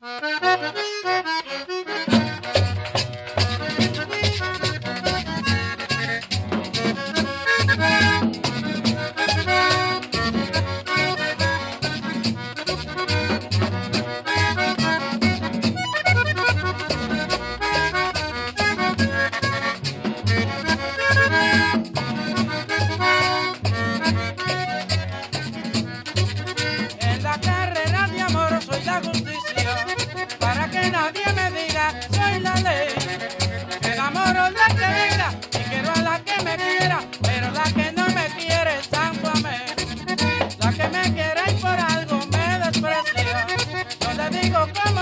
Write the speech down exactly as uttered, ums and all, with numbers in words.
En la carrera de amor soy la justicia, para que nadie me diga soy la ley. Enamoro a la que venga y quiero a la que me quiera, pero la que no me quiere es sánguame. La que me quiere y por algo me desprecia, no le digo cómo